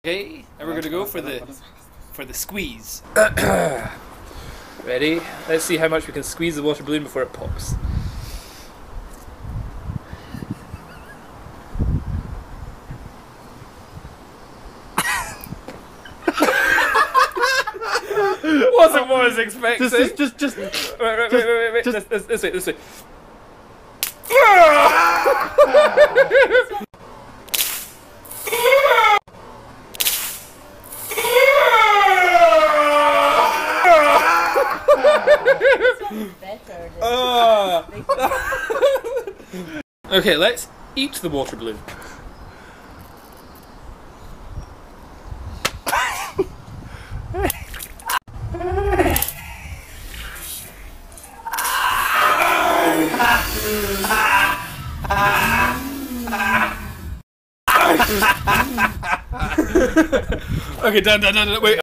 Okay, and we're gonna go for the squeeze. Ready? Let's see how much we can squeeze the water balloon before it pops. Wasn't what I was expecting. Just Wait. This way. Okay, let's eat the water balloon. Okay, done, wait.